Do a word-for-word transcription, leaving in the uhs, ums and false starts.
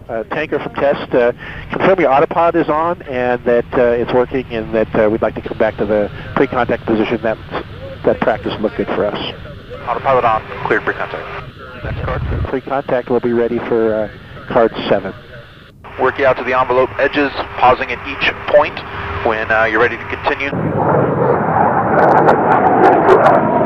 uh, tanker from test. Uh, confirm your autopilot is on and that uh, it's working, and that uh, we'd like to come back to the pre-contact position. That that practice looked good for us. Autopilot on, cleared pre-contact. Next card. Pre-contact will be ready for uh, card seven. Work you out to the envelope edges, pausing at each point when uh, you're ready to continue.